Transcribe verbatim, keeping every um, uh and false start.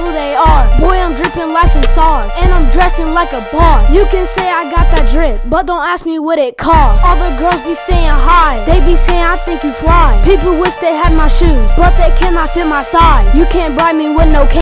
who they are. Boy, I'm dripping like some sauce, and I'm dressing like a boss. You can say I got that drip, but don't ask me what it costs. All the girls be saying hi, they be saying I think you fly. People wish they had my shoes, but they cannot fit my size. You can't bribe me with no